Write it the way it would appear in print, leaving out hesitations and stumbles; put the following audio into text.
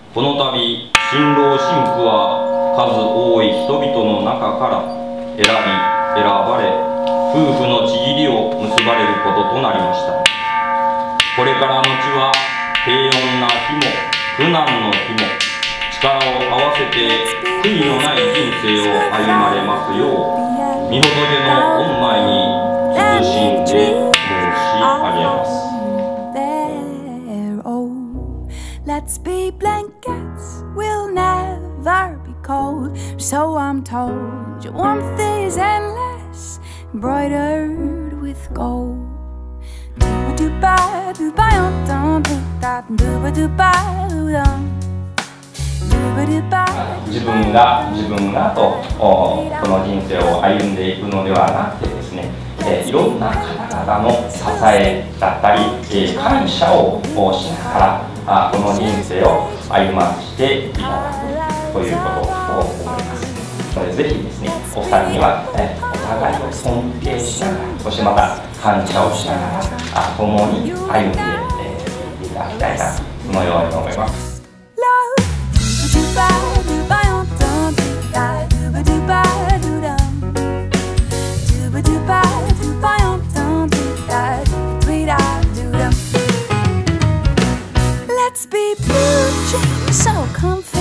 この度新郎新婦は数多い人々の中から選ばれ夫婦の契りを結ばれることとなりました。これからのちは平穏な日も苦難の日も力を合わせて悔いのない人生を歩まれますよう御仏の御前に謹んで申し上げます。 Let's be blankets, we'll never be cold. So I'm told your warmth is endless, embroidered with gold. Dooba dooba dum dooba dooba dooba dum. 自分がとこの人生を歩んでいくのではなくてですね、いろんな方々の支えだったり、感謝をしながらこの人生を歩ましていただくということを思います。のでぜひですね、お二人には、お互いを尊敬しながら、そしてまた感謝をしながら共に歩んでいただきたいな、そのように思います。 Let's be blue jeans, so comfy.